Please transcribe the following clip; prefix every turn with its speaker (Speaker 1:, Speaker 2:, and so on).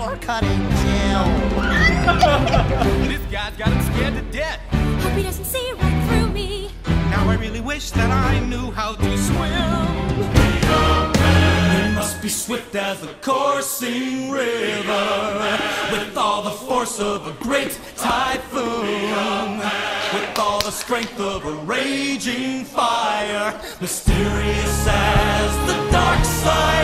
Speaker 1: floor cutting, Jill.
Speaker 2: This guy's got him scared to death.
Speaker 3: Hope he doesn't see right through me.
Speaker 2: Now I really wish that I knew how to swim.
Speaker 4: We must be swift as a coursing river, with all the force of a great typhoon, with all the strength of a raging fire, mysterious as the dark side.